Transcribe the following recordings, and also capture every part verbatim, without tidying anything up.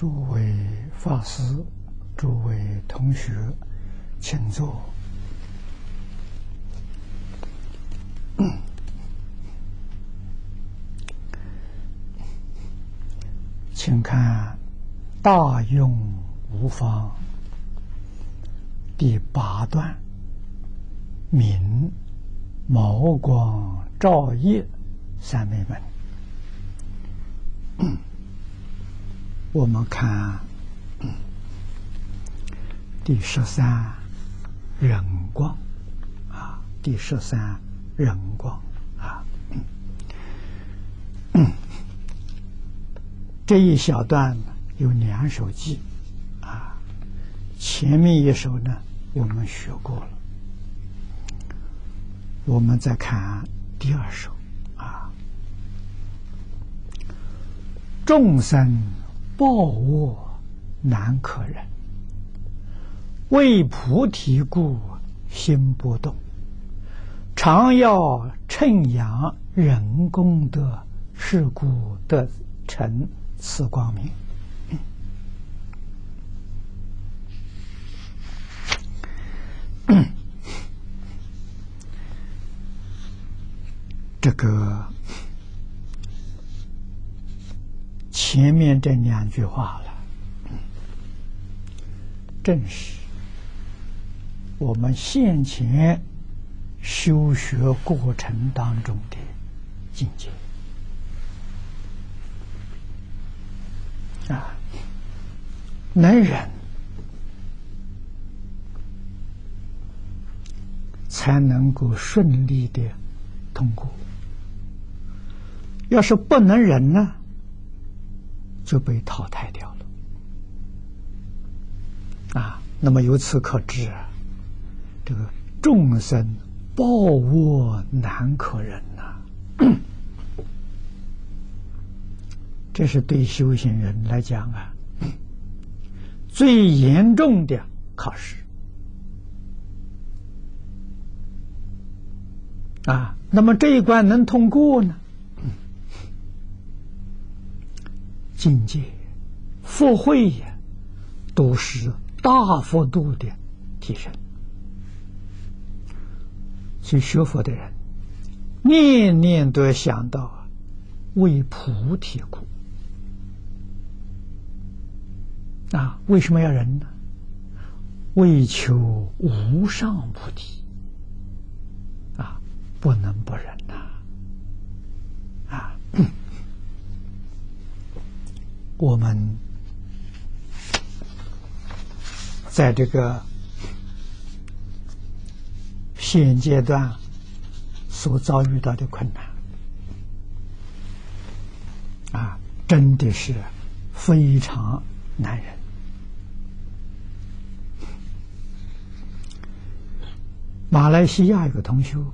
诸位法师、诸位同学，请坐。请看《大用无方》第八段，明毛光照夜三昧门。我们看第十三人光啊，第十三人光啊，这一小段有两首偈啊，前面一首呢我们学过了，我们再看第二首啊，众生报恶难可忍，为菩提故心不动，常要称扬人功德，是故得成此光明。这个前面这两句话了，正是我们先前修学过程当中的境界啊，能忍才能够顺利的通过，要是不能忍呢，就被淘汰掉了啊。那么由此可知啊，这个众生报恶难可忍呐、啊，这是对修行人来讲啊最严重的考试啊。那么这一关能通过呢，境界福慧呀都是大幅度的提升。所以学佛的人念念都要想到为菩提故啊。为什么要忍呢？为求无上菩提啊，不能不忍呐 啊, 啊我们在这个现阶段所遭遇到的困难啊，真的是非常难忍。马来西亚有个同修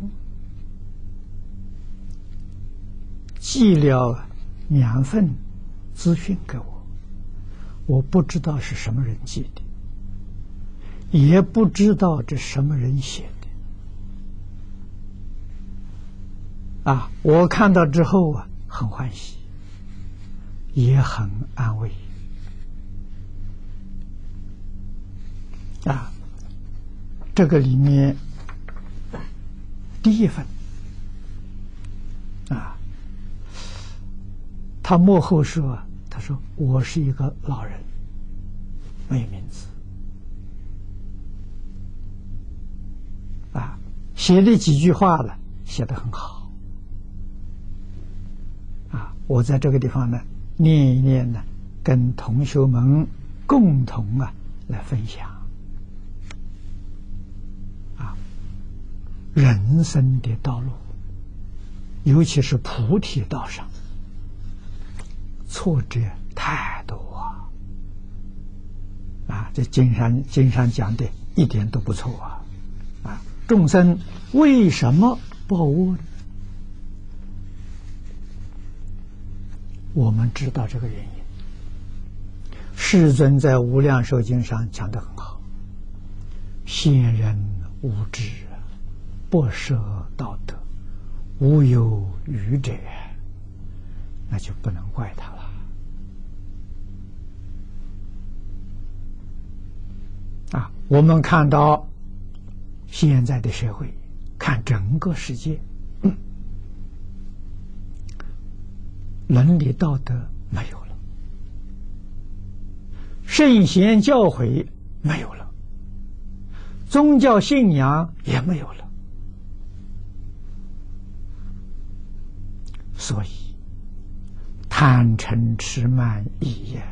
寄了两份资讯给我，我不知道是什么人寄的，也不知道这什么人写的啊。我看到之后啊，很欢喜，也很安慰啊。这个里面第一份啊，他幕后说，他说我是一个老人，没有名字啊，写了几句话了，写得很好啊。我在这个地方呢念一念呢，跟同学们共同啊来分享啊，人生的道路，尤其是菩提道上挫折太多啊！啊，这经上经上讲的一点都不错啊！啊，众生为什么报恶呢？我们知道这个原因。世尊在《无量寿经》上讲得很好：先人无知，不舍道德，无有愚者，那就不能怪他了我们看到现在的社会，看整个世界，嗯、伦理道德没有了，圣贤教诲没有了，宗教信仰也没有了，所以贪嗔痴慢疑呀，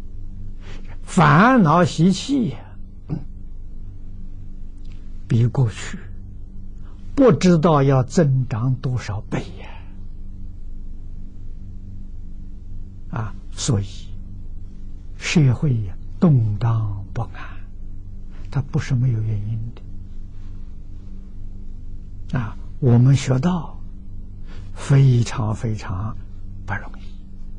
烦恼习气呀，比过去不知道要增长多少倍呀！啊，所以社会呀动荡不安，它不是没有原因的。啊，我们学道非常非常不容易。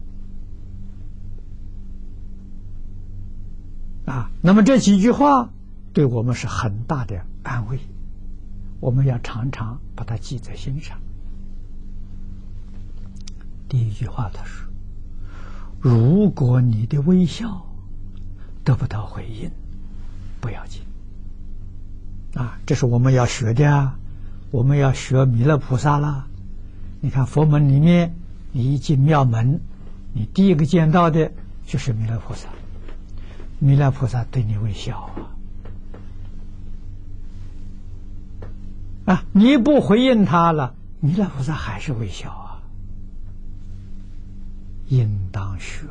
啊，那么这几句话对我们是很大的安慰，我们要常常把它记在心上。第一句话他说：如果你的微笑得不到回应，不要紧。啊，这是我们要学的啊，我们要学弥勒菩萨啦。你看佛门里面，你一进庙门，你第一个见到的就是弥勒菩萨，弥勒菩萨对你微笑啊。啊，你不回应他了，弥勒菩萨还是微笑啊。应当学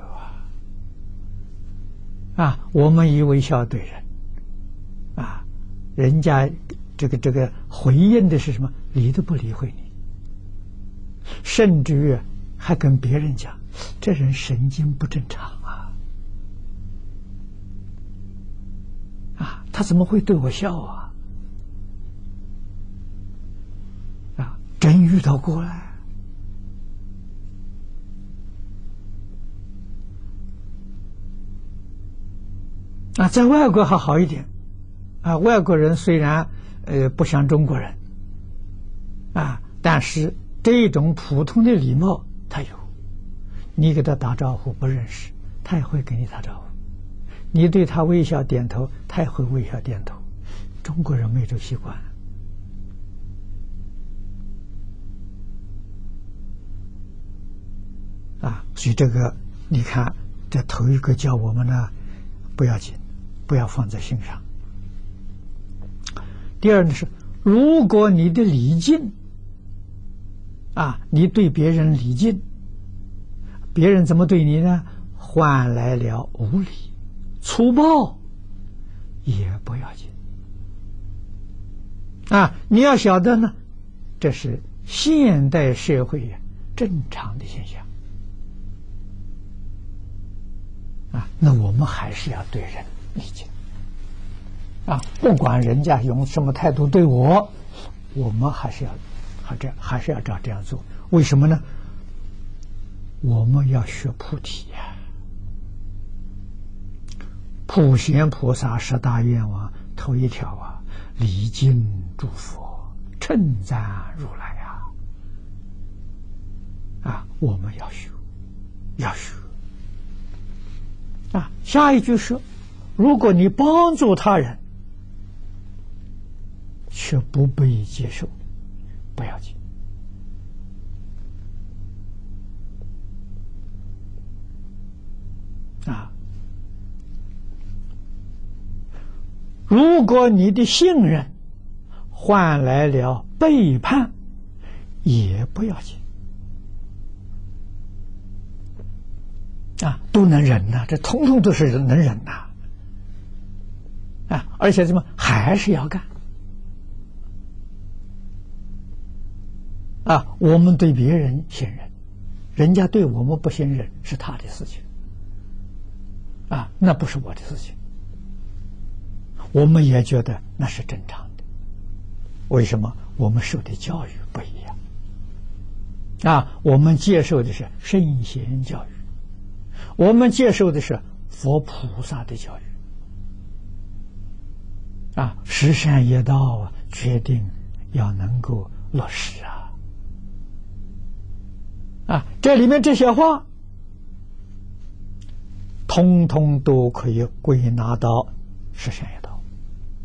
啊！啊，我们以微笑对人，啊，人家这个这个回应的是什么？理都不理会你，甚至于还跟别人讲，这人神经不正常啊！啊，他怎么会对我笑啊？真遇到过了。啊，在外国还好一点，啊，外国人虽然呃不像中国人，啊，但是这种普通的礼貌他有。你给他打招呼不认识，他也会给你打招呼；你对他微笑点头，他也会微笑点头。中国人没有这个习惯。啊，所以这个你看，这头一个叫我们呢，不要紧，不要放在心上。第二呢是，如果你的礼敬，啊，你对别人礼敬，别人怎么对你呢？换来了无礼、粗暴，也不要紧。啊，你要晓得呢，这是现代社会呀正常的现象。啊，那我们还是要对人礼敬啊，不管人家用什么态度对我，我们还是要还这样，还是要照这样做。为什么呢？我们要学菩提呀、啊，普贤菩萨十大愿望头一条啊，礼敬诸佛，称赞如来啊，啊，我们要学，要学。啊，下一句是：如果你帮助他人，却不被接受，不要紧。啊，如果你的信任换来了背叛，也不要紧。啊，都能忍呐、啊，这统统都是能忍呐、啊，啊，而且什么还是要干啊！我们对别人信任，人家对我们不信任是他的事情啊，那不是我的事情。我们也觉得那是正常的，为什么？我们受的教育不一样啊，我们接受的是圣贤教育。我们接受的是佛菩萨的教育啊，十善业道啊，决定要能够落实啊啊！这里面这些话，通通都可以归纳到十善业道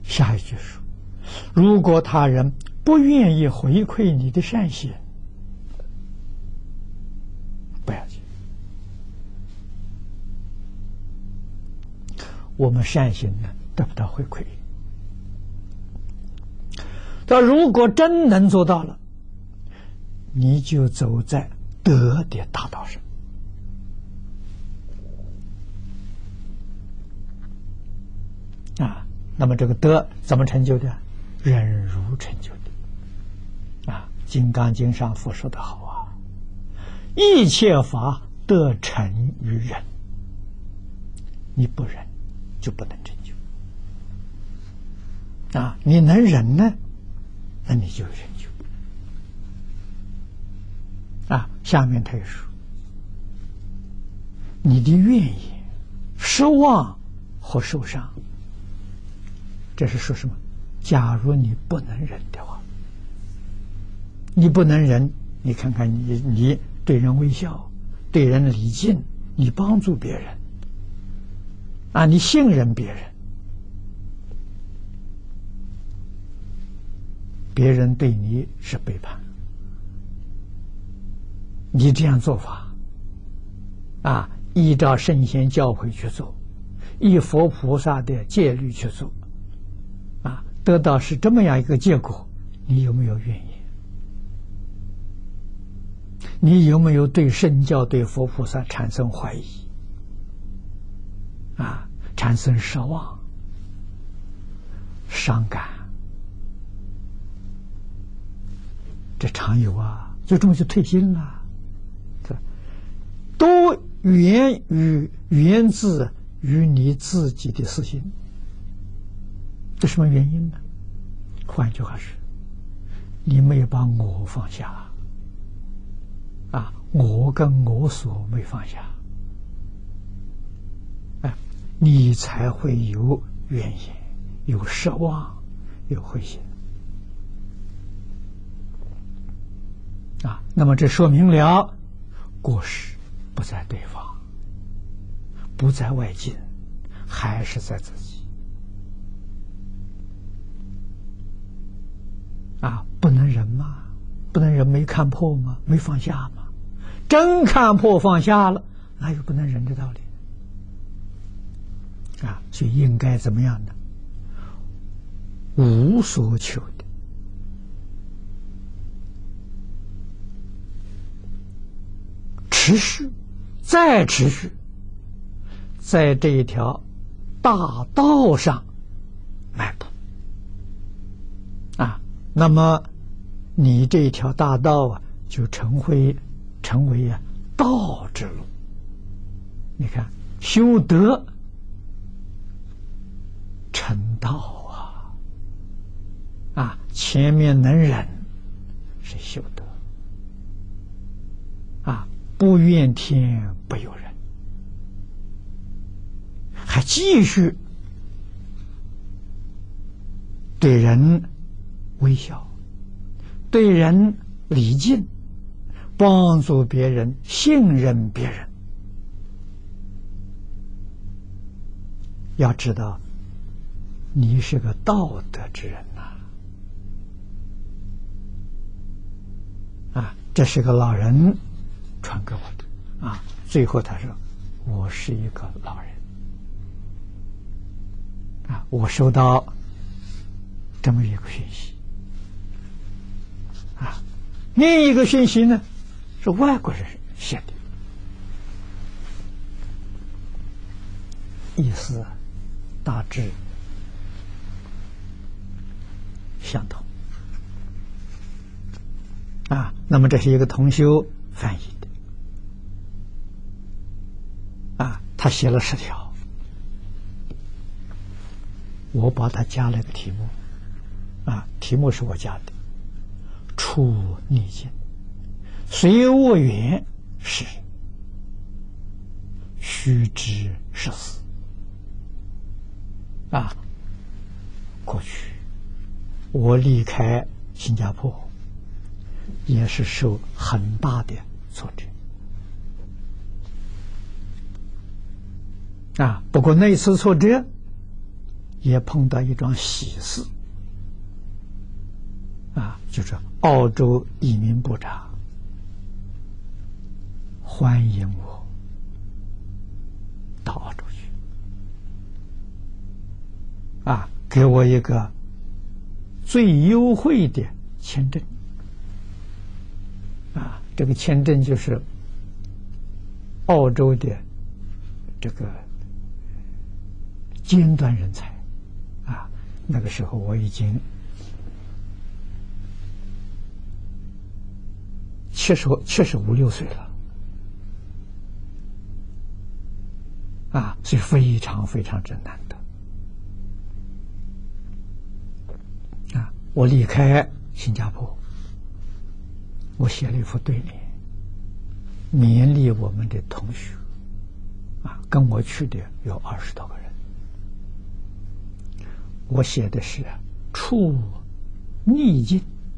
下一句说：如果他人不愿意回馈你的善行，不要紧。我们善行呢得不到回馈，但如果真能做到了，你就走在德的大道上啊。那么这个德怎么成就的？忍辱成就的啊。《金刚经》上佛说的好啊，一切法得成于忍，你不忍就不能成就啊。你能忍呢，那你就有成就啊。下面他又说，你的愿意失望或受伤，这是说什么？假如你不能忍的话，你不能忍，你看看你你对人微笑，对人礼敬，你帮助别人啊，你信任别人，别人对你是背叛，你这样做法啊，依照圣贤教诲去做，依佛菩萨的戒律去做啊，得到是这么样一个结果，你有没有怨言？你有没有对圣教对佛菩萨产生怀疑啊，产生失望伤感？这常有啊，就这么就退心了，都源于源自于你自己的私心。这什么原因呢？换句话说，你没有把我放下啊，我跟我所没放下，哎，你才会有怨言，有失望，有灰心啊。那么这说明了过失不在对方，不在外境，还是在自己啊。不能忍吗？不能忍，没看破吗？没放下吗？真看破放下了，哪有不能忍的道理啊？所以应该怎么样呢？无所求的持续，再持续，在这一条大道上迈步啊。那么你这一条大道啊，就成为成为啊道之路。你看，修德成道啊啊！前面能忍是修德啊，不怨天不尤人，还继续对人微笑，对人礼敬，帮助别人，信任别人。要知道，你是个道德之人呐！啊，这是个老人传给我的啊。最后他说：“我是一个老人啊，我收到这么一个讯息啊。另一个讯息呢，是外国人写的，意思大致相同啊。那么这是一个同修翻译的啊，他写了十条，我把他加了个题目啊，题目是我加的，出逆境，随我缘是须知是死啊。过去我离开新加坡也是受很大的挫折啊，不过那次挫折也碰到一桩喜事，啊，就是澳洲移民部长欢迎我到澳洲去，啊，给我一个最优惠的签证，啊，这个签证就是澳洲的这个尖端人才，啊，那个时候我已经七十七十五六岁了，啊，所以非常非常之难得。啊，我离开新加坡，我写了一副对联，勉励我们的同学，啊，跟我去的有二十多个人。我写的是处逆境，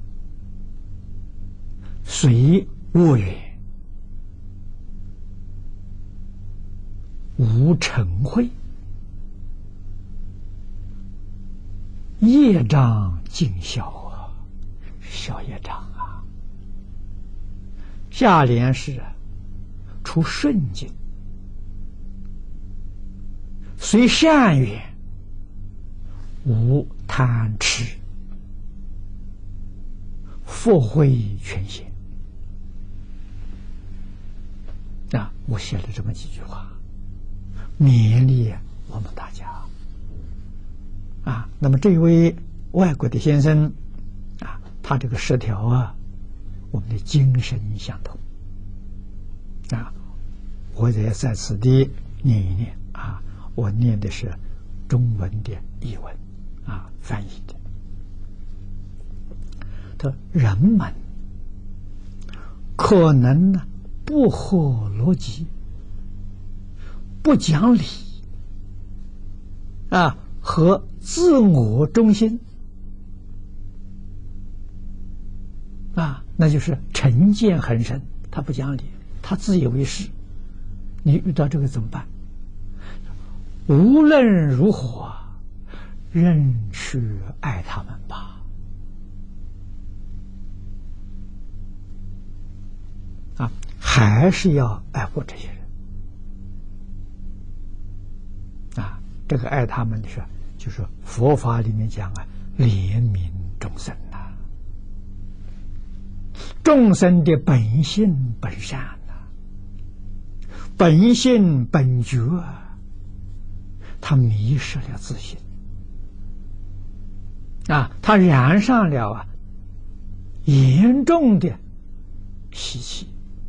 随恶缘，无嗔恚，业障尽消啊，消业障啊。下联是处顺境，随善缘，无贪痴，复慧全现。啊，我写了这么几句话，勉励我们大家。啊，那么这一位外国的先生，啊，他这个十条啊，我们的精神相同。啊，我也在此地念一念啊，我念的是中文的译文啊，翻译的。他人们可能呢不合逻辑，不讲理啊，和自我中心啊，那就是成见很深，他不讲理，他自以为是。你遇到这个怎么办？无论如何，仍去爱他们吧。啊，还是要爱护这些人。啊，这个爱他们的是，就是佛法里面讲啊，怜悯众生呐、啊，众生的本性本善呐、啊，本性本觉，他迷失了自信啊，他染上了啊严重的习气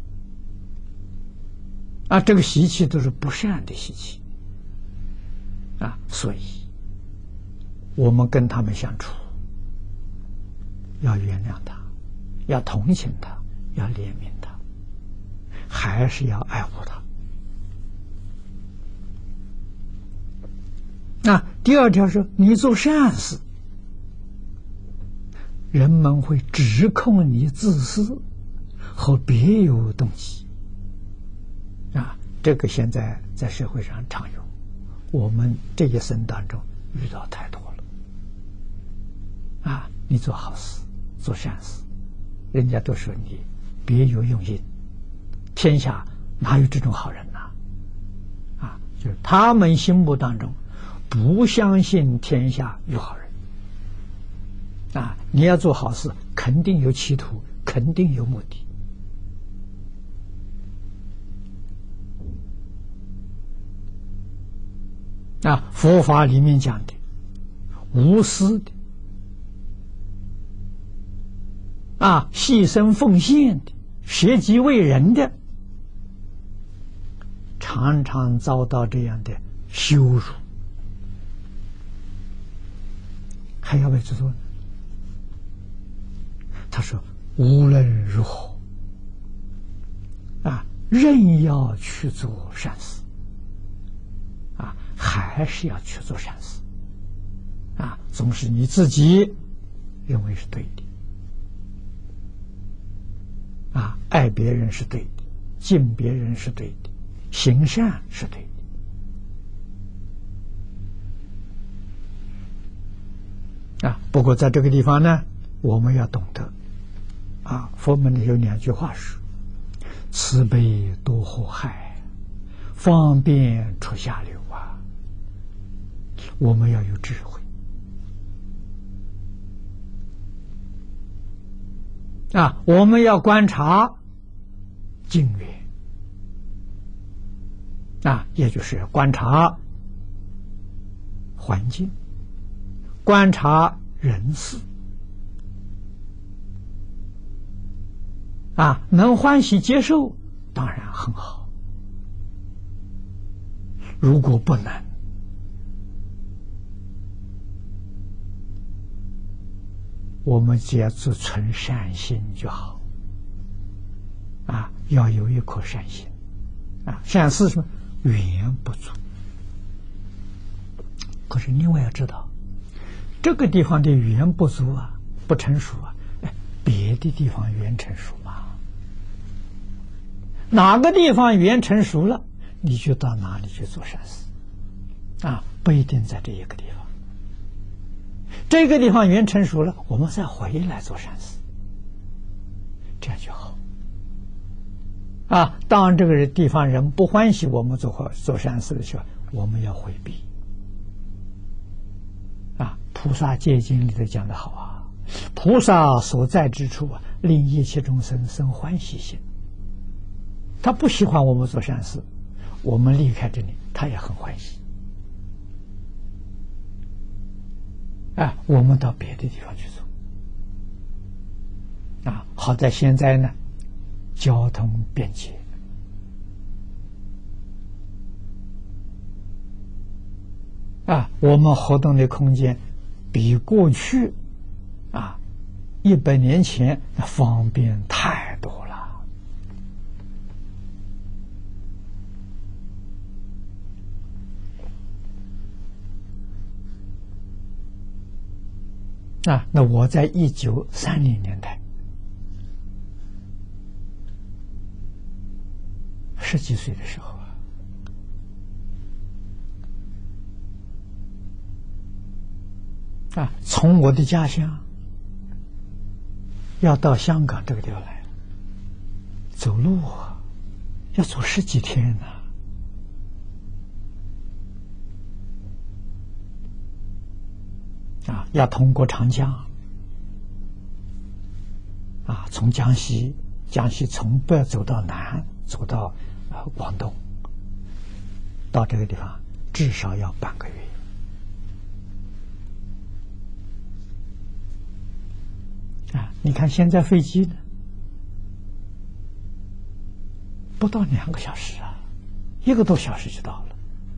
啊，这个习气都是不善的习气啊，所以我们跟他们相处，要原谅他，要同情他，要怜悯他，还是要爱护他。那第二条是，你做善事，人们会指控你自私和别有动机啊，这个现在在社会上常有，我们这一生当中遇到太多了啊！你做好事，做善事，人家都说你别有用心，天下哪有这种好人呐？啊，就是他们心目当中不相信天下有好人啊！你要做好事，肯定有企图，肯定有目的。啊，佛法里面讲的无私的啊，牺牲奉献的，舍己为人的，常常遭到这样的羞辱，还要为之做。他说无论如何啊，仍要去做善事啊，还是要去做善事啊，总是你自己认为是对的啊，爱别人是对的，敬别人是对的，行善是对的啊，不过在这个地方呢，我们要懂得啊，佛门里有两句话说：慈悲多祸害，方便出下流啊。我们要有智慧啊，我们要观察境缘啊，也就是观察环境，观察人事啊，能欢喜接受当然很好，如果不能，我们只要只存善心就好啊，要有一颗善心啊。善是什么？缘不足。可是另外要知道，这个地方的缘不足啊，不成熟啊，哎，别的地方缘成熟嘛。哪个地方缘成熟了，你就到哪里去做善事啊，不一定在这一个地方。这个地方缘成熟了，我们再回来做善事，这样就好啊。当这个地方人不欢喜我们做做善事的时候，我们要回避啊。菩萨戒经里头讲得好啊，菩萨所在之处啊，令一切众生生欢喜心。他不喜欢我们做善事，我们离开这里，他也很欢喜。啊，我们到别的地方去做。啊，好在现在呢，交通便捷。啊，我们活动的空间比过去啊一百年前方便太多了。啊，那我在一九三零年代十几岁的时候啊，啊，从我的家乡要到香港这个地方来，走路啊，要走十几天呢。啊，要通过长江，啊，从江西，江西从北走到南，走到呃广东，到这个地方至少要半个月。啊，你看现在飞机呢，不到两个小时啊，一个多小时就到了。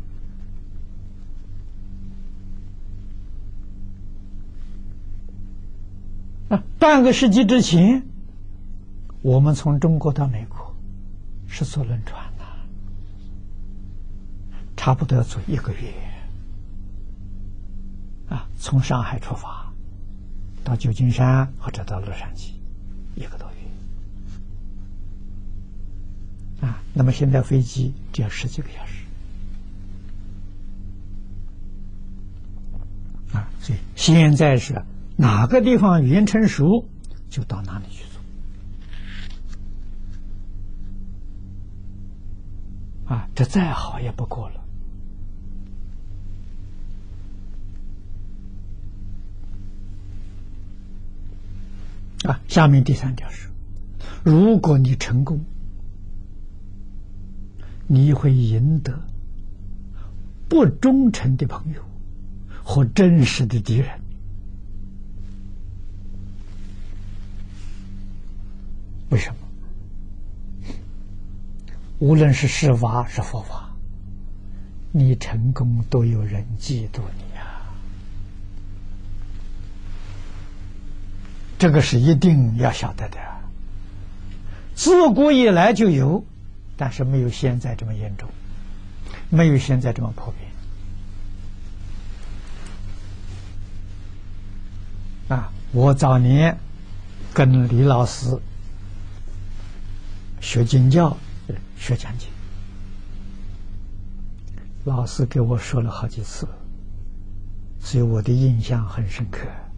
啊，半个世纪之前，我们从中国到美国是坐轮船的，差不多要坐一个月。啊，从上海出发到旧金山或者到洛杉矶，一个多月。啊，那么现在飞机只要十几个小时。啊，所以现在是。哪个地方缘成熟，就到哪里去做。啊，这再好也不过了。啊，下面第三条是：如果你成功，你会赢得不忠诚的朋友和真实的敌人。为什么？无论是世法是佛法，你成功都有人嫉妒你呀，这个是一定要晓得的。自古以来就有，但是没有现在这么严重，没有现在这么普遍。啊，我早年跟李老师学经教，学讲解，老师给我说了好几次，所以我的印象很深刻。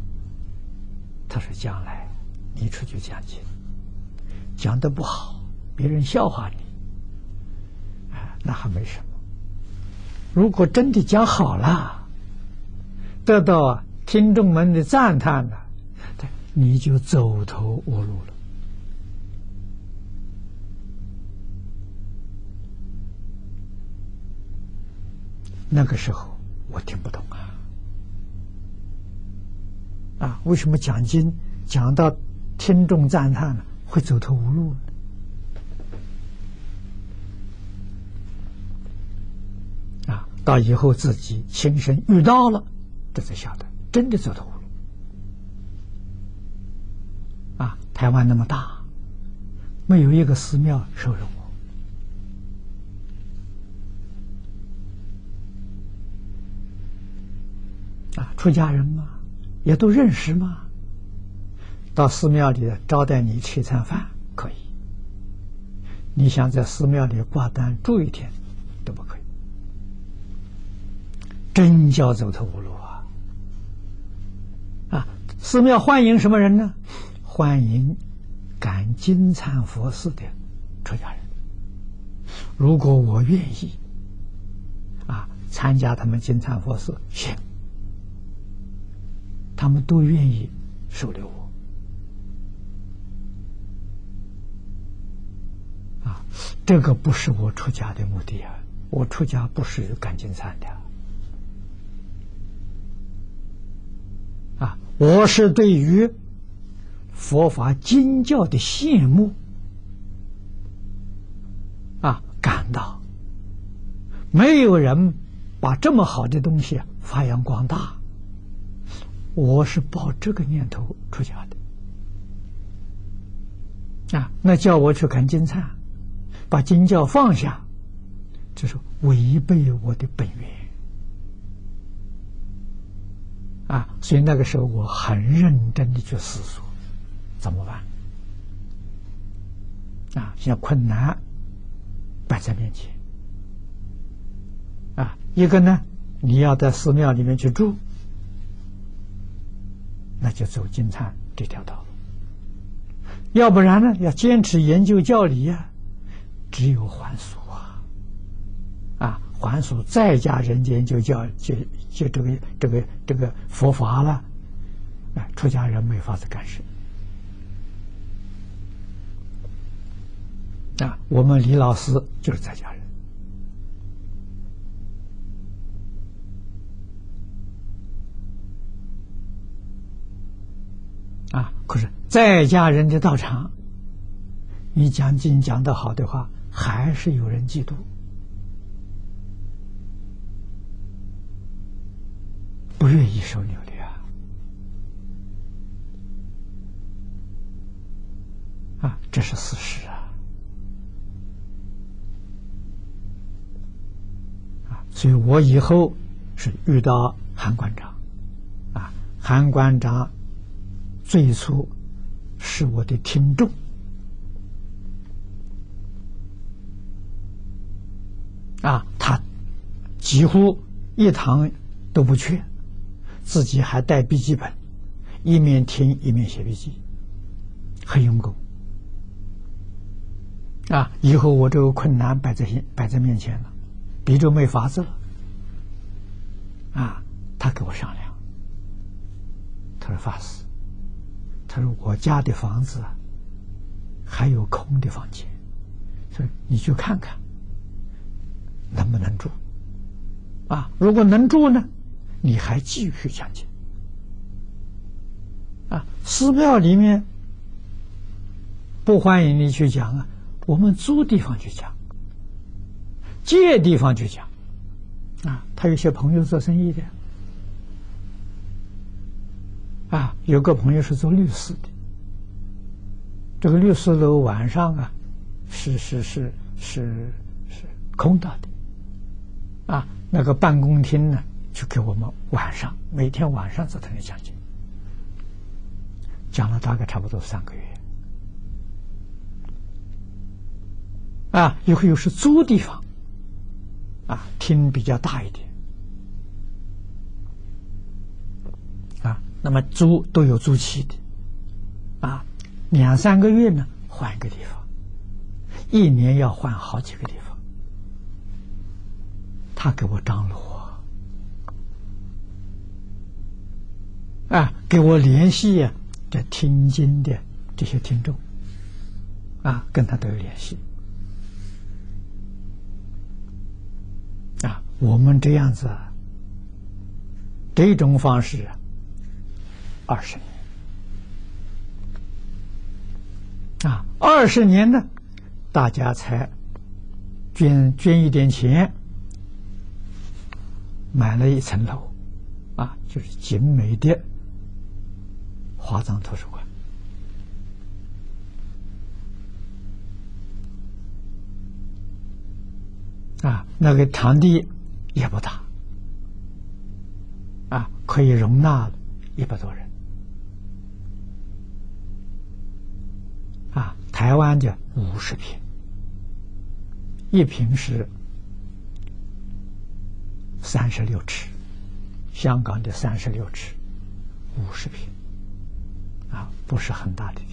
他说：“将来你出去讲经，讲得不好，别人笑话你，啊，那还没什么。如果真的讲好了，得到听众们的赞叹了，你就走投无路了。”那个时候我听不懂啊。啊，为什么讲经讲到听众赞叹呢，会走投无路呢？啊，到以后自己亲身遇到了，这才晓得真的走投无路。啊，台湾那么大，没有一个寺庙收容我。啊，出家人嘛，也都认识嘛。到寺庙里招待你吃一餐饭可以，你想在寺庙里挂单住一天都不可以，真叫走投无路啊！啊，寺庙欢迎什么人呢？欢迎赶金忏佛寺的出家人。如果我愿意啊参加他们金忏佛寺，行，他们都愿意收留我。啊，这个不是我出家的目的啊！我出家不是赶金忏的啊！我是对于佛法经教的羡慕啊，感到没有人把这么好的东西发扬光大，我是抱这个念头出家的啊！那叫我去赶金忏，把经教放下，这是违背我的本源啊！所以那个时候我很认真的去思索怎么办啊！现在困难摆在面前啊，一个呢，你要在寺庙里面去住，那就走金忏这条道路；要不然呢，要坚持研究教理呀、啊。只有还俗啊，啊，还俗在家人间就叫就就这个这个这个佛法了，啊，出家人没法子干事。啊，我们李老师就是在家人，啊，可是在家人的道场，你讲经讲得好的话，还是有人嫉妒，不愿意收留的啊！啊，这是事实啊！啊，所以我以后是遇到韩馆长，啊，韩馆长最初是我的听众。啊，他几乎一堂都不缺，自己还带笔记本，一面听一面写笔记，很用功。啊，以后我这个困难摆在摆在面前了，逼着没法子了。啊，他给我商量，他说：“法师，他说我家的房子啊，还有空的房间，所以你去看看。”能不能住啊？如果能住呢，你还继续讲解啊？寺庙里面不欢迎你去讲啊，我们租地方去讲，借地方去讲啊。他有些朋友做生意的啊，有个朋友是做律师的，这个律师楼晚上啊是是是是是空的的。啊，那个办公厅呢，就给我们晚上每天晚上在那里讲解，讲了大概差不多三个月。啊，以后又是租地方，啊，厅比较大一点，啊，那么租都有租期的， 啊，两三个月呢换一个地方，一年要换好几个地方。他给我张罗啊，给我联系啊，这听经的这些听众啊，跟他都有联系啊。我们这样子啊，这种方式二十年啊，二十年呢，大家才捐捐一点钱，买了一层楼啊，就是景美的华藏图书馆啊，那个场地也不大啊，可以容纳一百多人啊。台湾的五十平，一平是三十六尺，香港的三十六尺，五十平啊，不是很大的地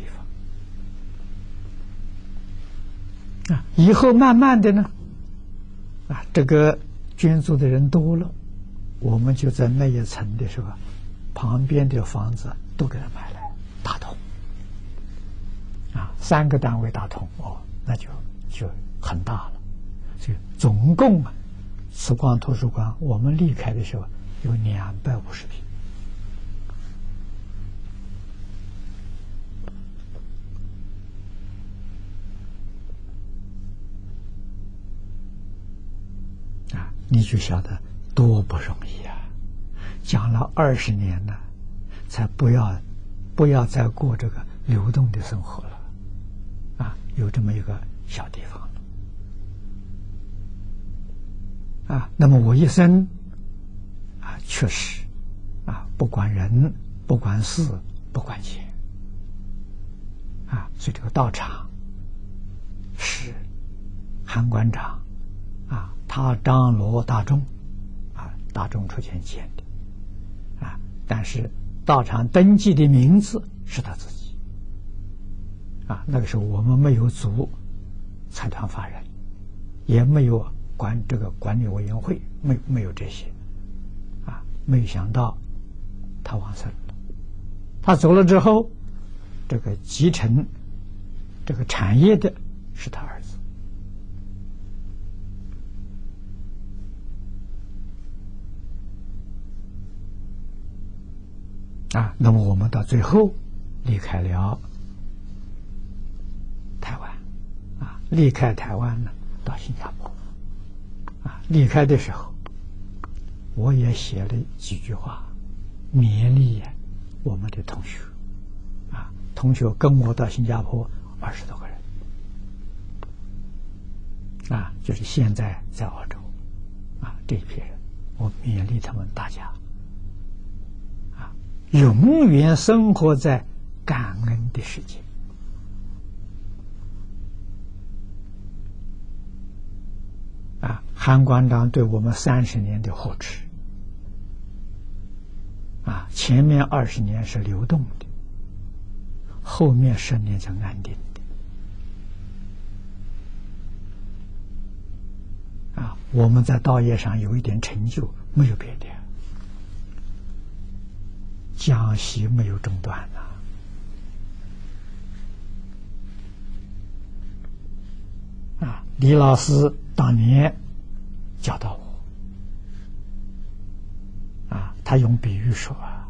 方啊。以后慢慢的呢，啊，这个捐助的人多了，我们就在那一层的时候，旁边的房子都给他买来打通啊，三个单位打通哦，那就就很大了。所以总共啊，慈光图书馆我们离开的时候有两百五十平啊，你就晓得多不容易啊！讲了二十年了，才不要不要再过这个流动的生活了啊！有这么一个小地方啊，那么我一生啊，确实啊，不管人，不管事，不管钱啊，所以这个道场是韩馆长啊，他张罗大众啊，大众出钱建的啊，但是道场登记的名字是他自己啊，那个时候我们没有组财团法人，也没有管这个管理委员会，没没有这些啊，没想到他往生了，他走了之后，这个继承这个产业的是他儿子啊。那么我们到最后离开了台湾啊，离开台湾呢，到新加坡啊。离开的时候，我也写了几句话勉励我们的同学啊，同学跟我到新加坡二十多个人啊，就是现在在澳洲啊这一批人，我勉励他们大家啊，永远生活在感恩的世界啊。韩馆长对我们三十年的护持啊，前面二十年是流动的，后面十年是安定的啊。我们在道业上有一点成就，没有别的，讲习没有中断呐啊。李老师当年教导我啊，他用比喻说啊，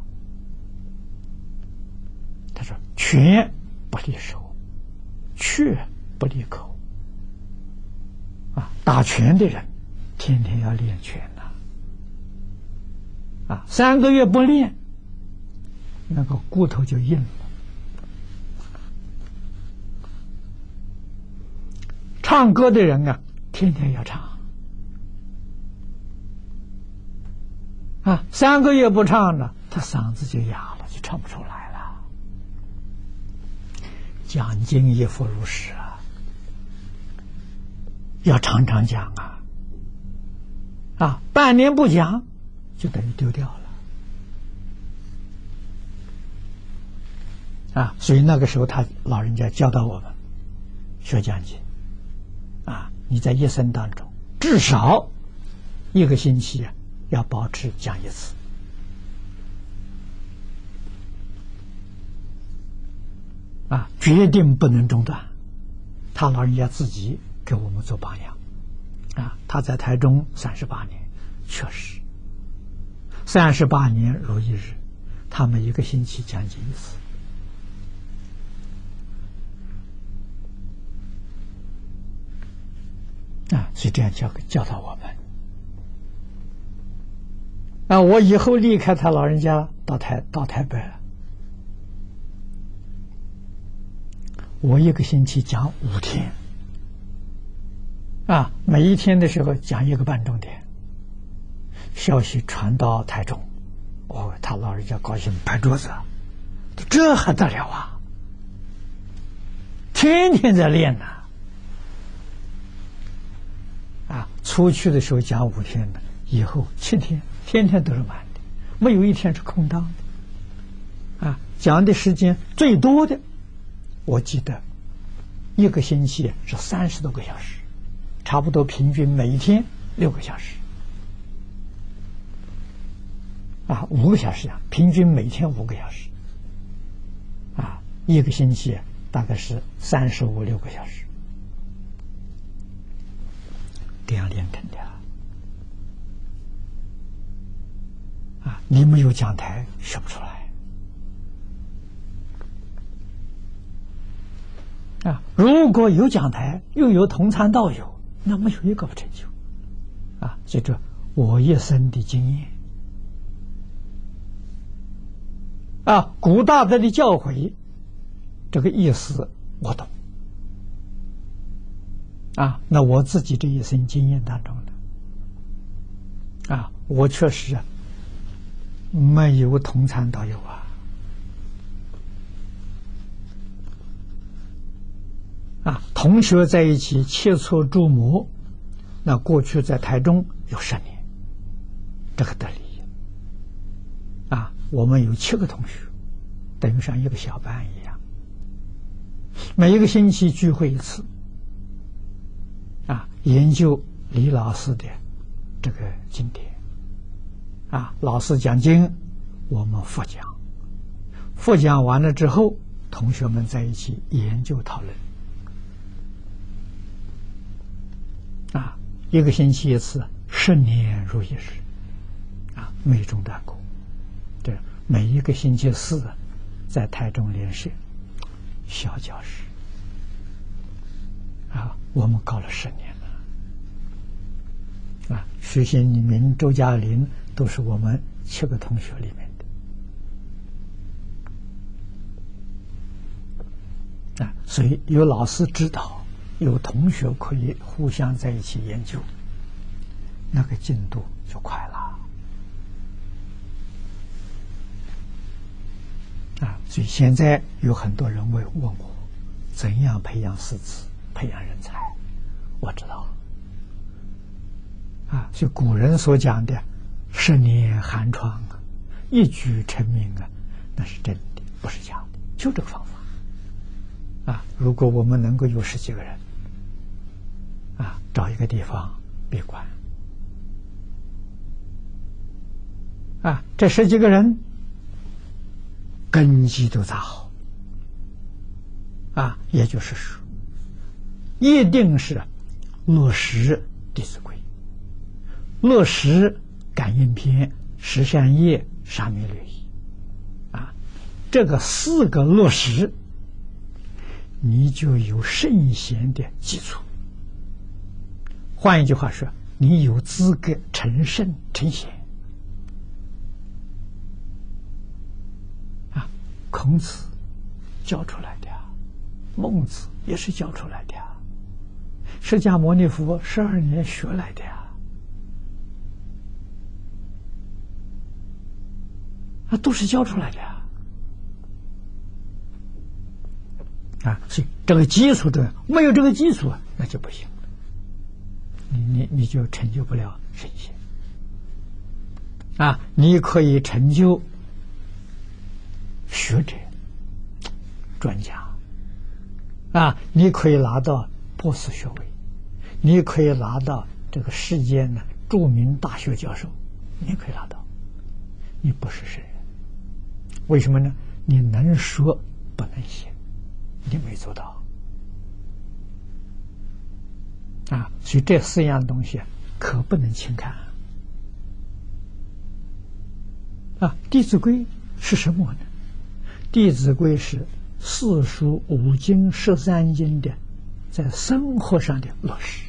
他说拳不离手，却不离口啊。打拳的人天天要练拳呐啊，三个月不练，那个骨头就硬了。唱歌的人啊，天天要唱啊，三个月不唱了，他嗓子就哑了，就唱不出来了。讲经也复如是啊，要常常讲啊啊，半年不讲就等于丢掉了啊，所以那个时候他老人家教导我们学讲经啊，你在一生当中至少一个星期啊要保持讲一次啊，决定不能中断。他老人家自己给我们做榜样啊，他在台中三十八年，确实三十八年如一日，他们一个星期讲经一次。啊，所以这样教教导我们。啊，我以后离开他老人家到台到台北了，我一个星期讲五天，啊，每一天的时候讲一个半钟点，消息传到台中，哦，他老人家高兴拍桌子，这还得了啊！天天在练呢。啊，出去的时候讲五天的，以后七天，天天都是满的，没有一天是空档的。啊，讲的时间最多的，我记得一个星期是三十多个小时，差不多平均每一天六个小时。啊，五个小时啊，平均每天五个小时。啊，一个星期大概是三十五六个小时。这样练成的啊！你没有讲台学不出来啊！如果有讲台，又有同参道友，那没有一个不成就啊！所以这我一生的经验啊，古大德的教诲，这个意思我懂。啊，那我自己这一生经验当中的，啊，我确实啊没有同参道友啊，啊，同学在一起切磋琢磨，那过去在台中有十年，这个得力啊，我们有七个同学，等于像一个小班一样，每一个星期聚会一次。啊，研究李老师的这个经典，啊，老师讲经，我们复讲，复讲完了之后，同学们在一起研究讨论，啊，一个星期一次，十年如一日，啊，没中断过。这每一个星期四，在台中联社小教室。啊，我们搞了十年了，啊，徐新明、周嘉林都是我们七个同学里面的，啊，所以有老师指导，有同学可以互相在一起研究，那个进度就快了，啊，所以现在有很多人问问我，怎样培养师资？培养人才，我知道啊，就古人所讲的“十年寒窗啊，一举成名啊”，那是真的，不是假的，就这个方法啊。如果我们能够有十几个人啊，找一个地方闭关啊，这十几个人根基都扎好啊，也就是说。一定是落实《弟子规》，落实《感应篇》《十善业》《沙弥律仪》啊，这个四个落实，你就有圣贤的基础。换一句话说，你有资格成圣成贤啊。孔子教出来的，孟子也是教出来的。释迦牟尼佛十二年学来的呀，啊，都是教出来的呀，啊，所以这个基础的没有这个基础啊，那就不行了，你你你就成就不了圣贤啊。你可以成就学者， 专家，啊，你可以拿到博士学位，你可以拿到这个世界呢著名大学教授，你可以拿到，你不是圣人。为什么呢？你能说不能行，你没做到啊！所以这四样东西可不能轻看啊！《弟子规》是什么呢？《弟子规》是四书五经十三经的在生活上的落实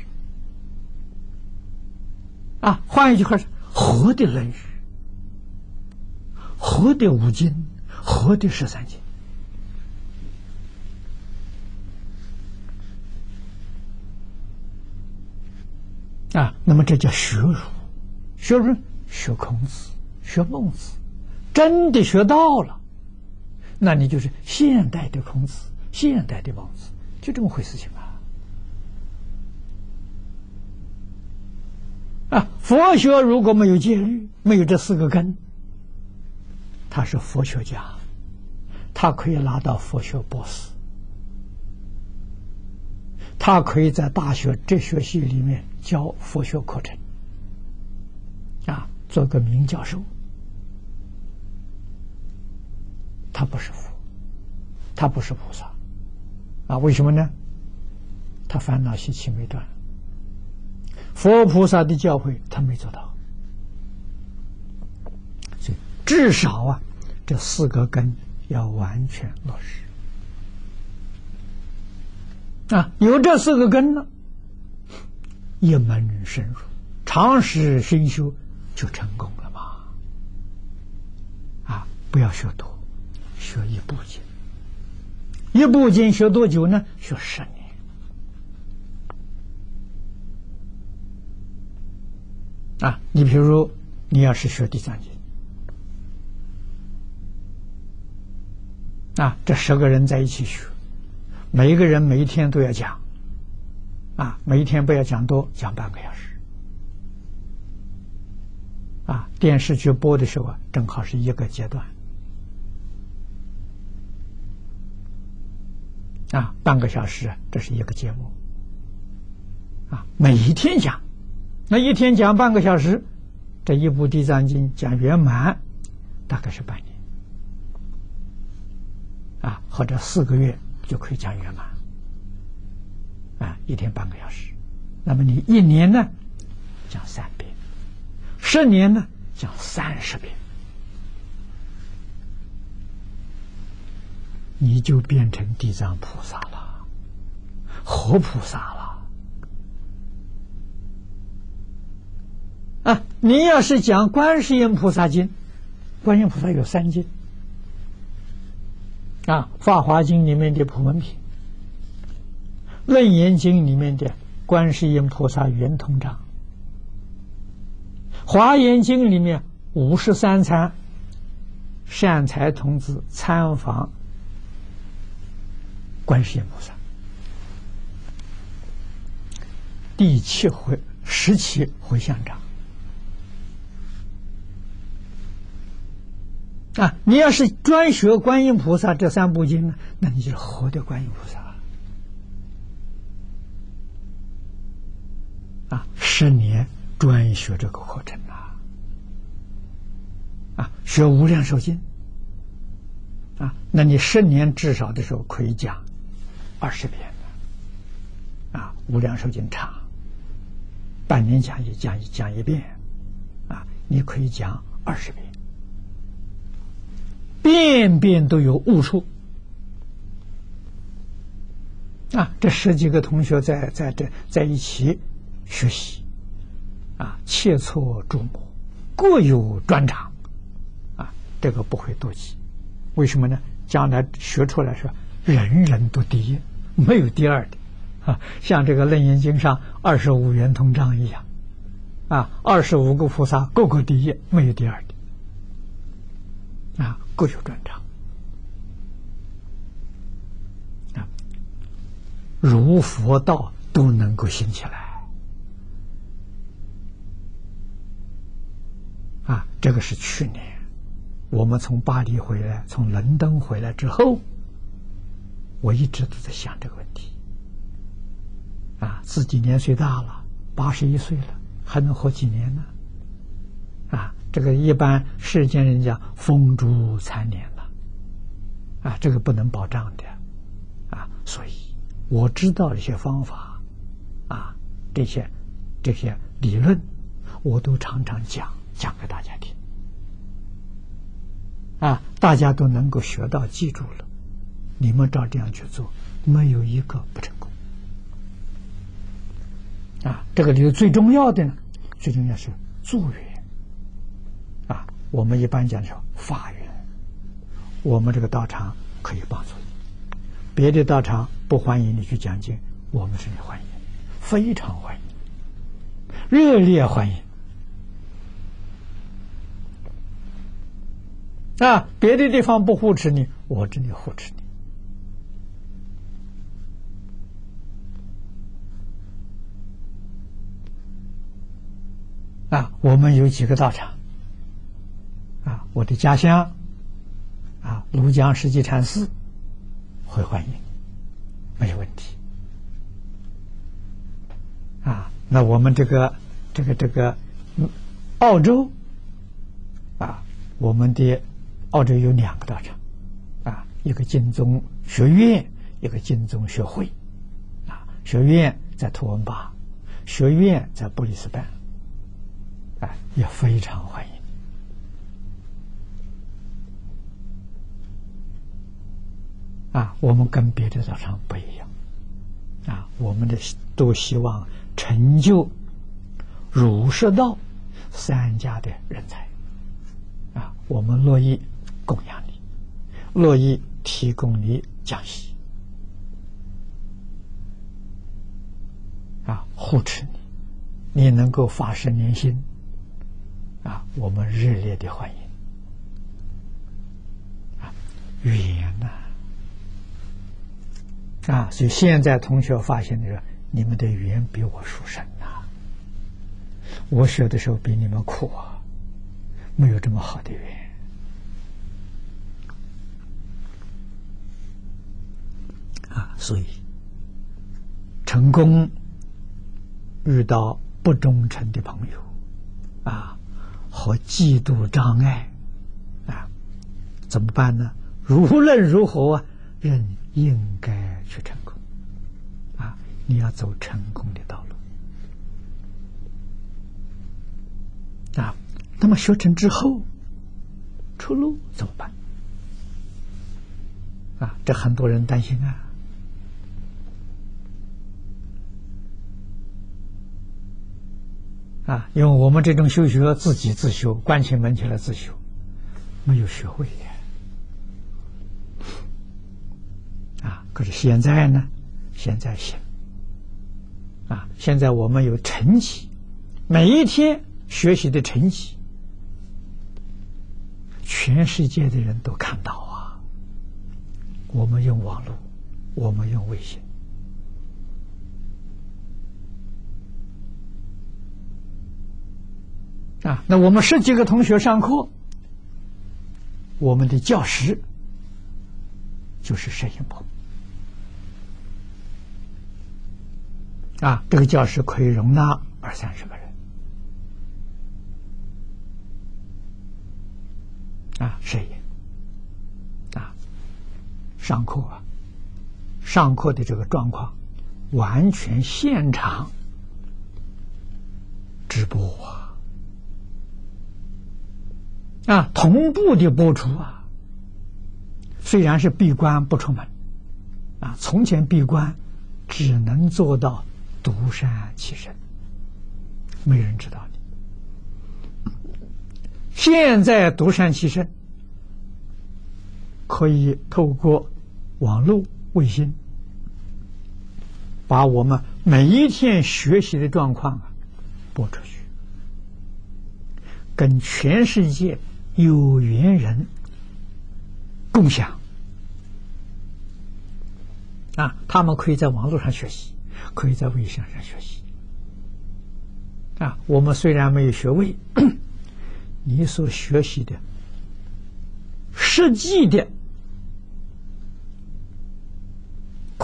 啊！换一句话说，活的《论语》，活的五经，活的十三经啊！那么这叫学儒，学儒学孔子，学孟子，真的学到了，那你就是现代的孔子，现代的孟子，就这么回事情啊！啊，佛学如果没有戒律，没有这四个根，他是佛学家，他可以拿到佛学博士，他可以在大学哲学系里面教佛学课程，啊，做个名教授。他不是佛，他不是菩萨，啊，为什么呢？他烦恼习气没断，佛菩萨的教诲他没做到，所以至少啊，这四个根要完全落实啊，有这四个根呢，一门深入，长时熏修就成功了嘛。啊，不要学多，学一部经，一部经学多久呢？学十年。啊，你比如你要是学地藏经，啊，这十个人在一起学，每一个人每一天都要讲，啊，每一天不要讲多，讲半个小时。啊，电视剧播的时候啊，正好是一个阶段。啊，半个小时，这是一个节目。啊，每一天讲，那一天讲半个小时，这一部《地藏经》讲圆满，大概是半年。啊，或者四个月就可以讲圆满。啊，一天半个小时。那么你一年呢，讲三遍；十年呢，讲三十遍。你就变成地藏菩萨了，活菩萨了。啊，你要是讲观世音菩萨经，观世音菩萨有三经，啊，《法华经》里面的普门品，《楞严经》里面的观世音菩萨圆通章，《华严经》里面五十三参善财童子参访观世音菩萨，第七回十七回向章啊！你要是专学观音菩萨这三部经呢，那你就是活的观音菩萨啊！十年专学这个课程啊！啊，学无量寿经啊，那你十年至少的时候可以讲二十遍的啊，无量寿经长，半年讲一讲一讲一遍啊，你可以讲二十遍，遍遍都有悟处啊！这十几个同学在在这在一起学习啊，切磋琢磨，各有专长啊，这个不会妒忌。为什么呢？将来学出来说，人人都第一，没有第二的啊！像这个《楞严经》上二十五圆通章一样啊，二十五个菩萨个个第一，没有第二的啊，各有专长啊，儒佛道都能够兴起来啊！这个是去年我们从巴黎回来，从伦敦回来之后我一直都在想这个问题。啊，自己年岁大了，八十一岁了，还能活几年呢？啊，这个一般世间人讲风烛残年了，啊，这个不能保障的，啊，所以我知道一些方法，啊，这些这些理论，我都常常讲讲给大家听，啊，大家都能够学到记住了，你们照这样去做，没有一个不成功。啊，这个里头最重要的呢，最重要是助缘。啊，我们一般讲叫法缘，我们这个道场可以帮助你，别的道场不欢迎你去讲经，我们这里欢迎，非常欢迎，热烈欢迎。啊，别的地方不护持你，我这里护持你。啊，我们有几个道场，啊，我的家乡，啊，庐江世纪禅寺会欢迎，没有问题。啊，那我们这个这个这个，嗯，澳洲，啊，我们的澳洲有两个道场，啊，一个净宗学院，一个净宗学会，啊，学院在图文巴，学院在布里斯班。哎，也非常欢迎。啊，我们跟别的道场不一样。啊，我们的都希望成就儒释道三家的人才。啊，我们乐意供养你，乐意提供你讲习。啊，护持你，你能够发生念心。啊，我们热烈的欢迎。啊，缘呐，啊，所以现在同学发现的是，你们的缘比我殊胜呐。我学的时候比你们苦啊，没有这么好的缘。啊，所以成功遇到不忠诚的朋友，啊。和嫉妒障碍，啊，怎么办呢？无论如何啊，人应该去成功，啊，你要走成功的道路，啊，那么学成之后，出路怎么办？啊，这很多人担心啊。啊，因为我们这种修学自己自修，关起门去了自修，没有学会的。啊，可是现在呢？现在行。啊，现在我们有成绩，每一天学习的成绩，全世界的人都看到啊。我们用网络，我们用微信。啊，那我们十几个同学上课，我们的教室就是摄影棚。啊，这个教室可以容纳二三十个人。啊，摄影。啊，上课啊，上课的这个状况，完全现场直播啊。啊，同步的播出啊，虽然是闭关不出门，啊，从前闭关只能做到独善其身，没人知道的。现在独善其身，可以透过网络、卫星，把我们每一天学习的状况啊播出去，跟全世界有缘人共享。啊，他们可以在网络上学习，可以在微信上学习。啊，我们虽然没有学位，你所学习的实际的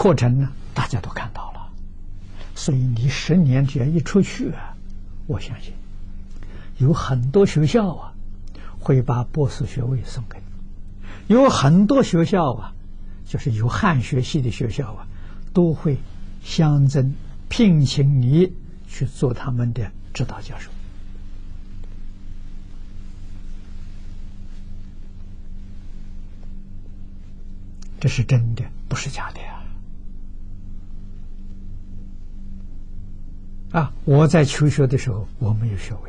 课程呢，大家都看到了，所以你十年只要一出去啊，我相信有很多学校啊会把博士学位送给你，有很多学校啊，就是有汉学系的学校啊，都会相争聘请你去做他们的指导教授。这是真的，不是假的呀！啊，我在求学的时候，我没有学位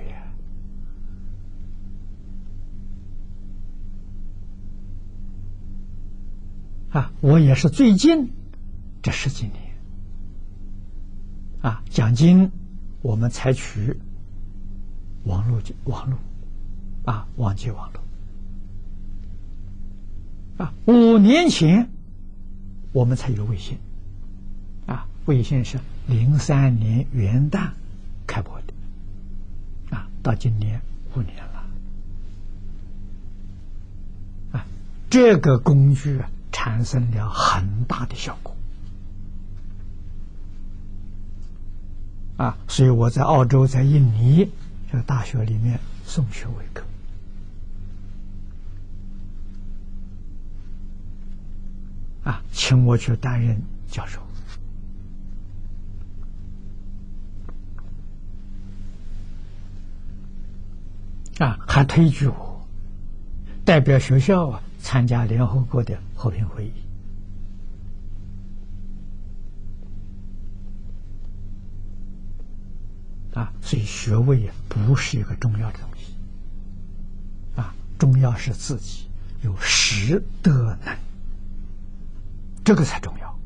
啊！啊，我也是最近这十几年啊，讲经我们采取网络网络啊，网际网络。啊，五年前我们才有微信，啊，微信是零三年元旦开播的，啊，到今年五年了，啊，这个工具啊产生了很大的效果，啊，所以我在澳洲、在印尼这个大学里面送学位课。啊，请我去担任教授，啊，还推举我代表学校啊参加联合国的和平会议，啊，所以学位啊不是一个重要的东西，啊，重要是自己有识德能。这个才重要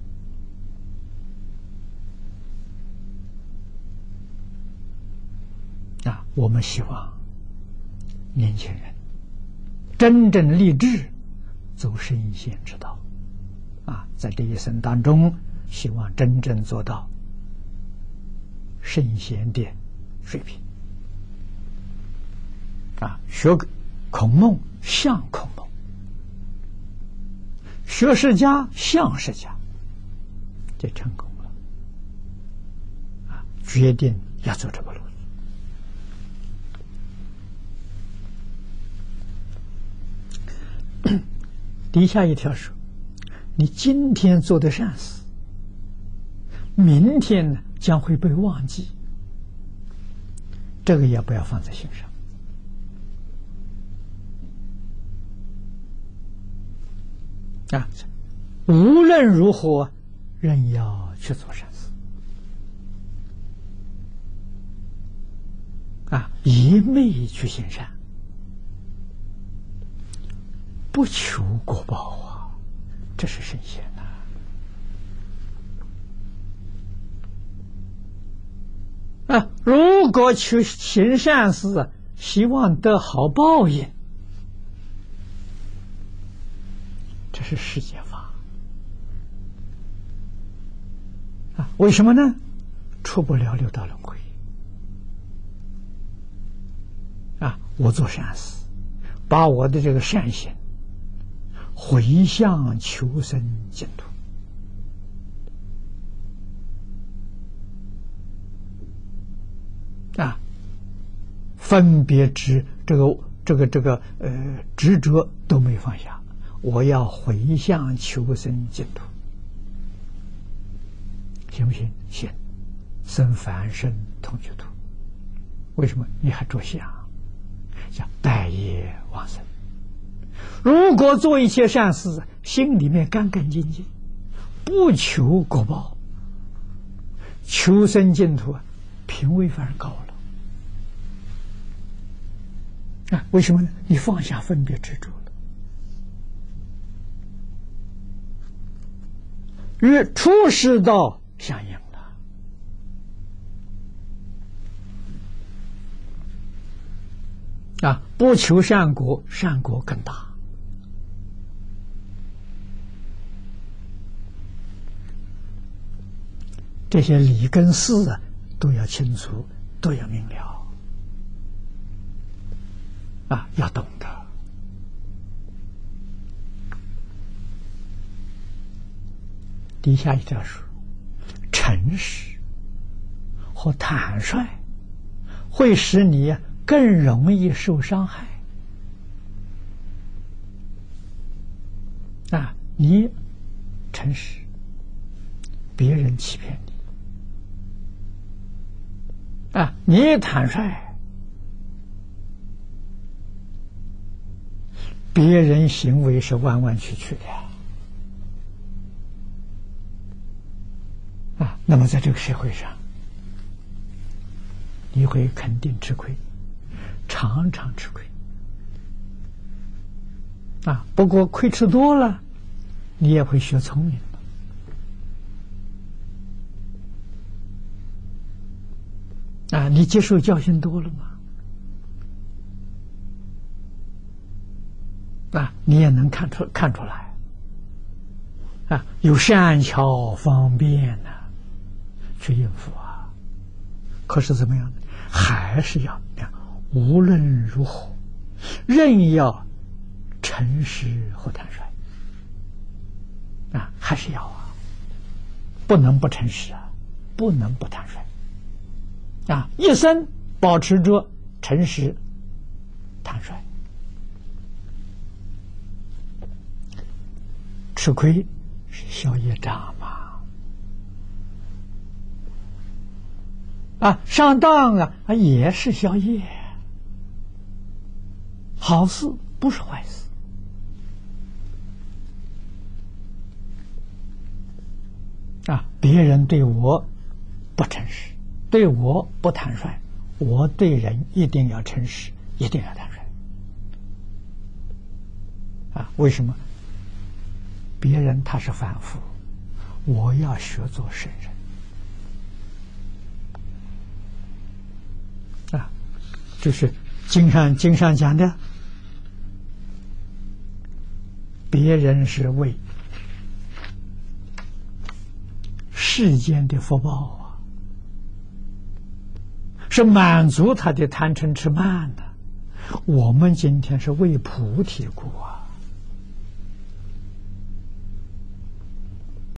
啊！我们希望年轻人真正立志走圣贤之道啊，在这一生当中，希望真正做到圣贤的水平啊！学孔孟像孔孟。学释迦像释迦，这成功了啊！决定要走这个路。底下一条说：你今天做的善事，明天呢将会被忘记，这个也不要放在心上。啊，无论如何，人要去做善事。啊，一昧去行善，不求果报啊，这是圣贤呐。啊，如果去行善事，希望得好报应。这是世间法啊！为什么呢？出不了六道轮回啊！我做善事，把我的这个善行回向求生净土啊！分别执这个这个这个呃执着都没放下。我要回向求生净土，行不行？行，生凡身同居土。为什么？你还着相，叫待业往生。如果做一切善事，心里面干干净净，不求果报，求生净土，品位反而高了。啊，为什么呢？你放下分别执着了。与出世道相应了啊！不求善果，善果更大。这些理跟事啊，都要清楚，都要明了啊，要懂得。 底下一条说：诚实和坦率会使你更容易受伤害。啊，你诚实，别人欺骗你；啊，你坦率，别人行为是弯弯曲曲的。啊，那么在这个社会上，你会肯定吃亏，常常吃亏。啊，不过亏吃多了，你也会学聪明了。啊，你接受教训多了嘛？啊，你也能看出看出来。啊，有善巧方便呢、啊，去应付啊。可是怎么样呢？还是要无论如何，仍要诚实和坦率啊，还是要啊，不能不诚实啊，不能不坦率啊，一生保持着诚实、坦率。吃亏是消业障嘛？啊，上当啊，也是消业，好事不是坏事。啊，别人对我不诚实，对我不坦率，我对人一定要诚实，一定要坦率。啊，为什么？别人他是凡夫，我要学做圣人。啊，就是经上经上讲的，别人是为世间的福报啊，是满足他的贪嗔痴慢的。我们今天是为菩提故啊。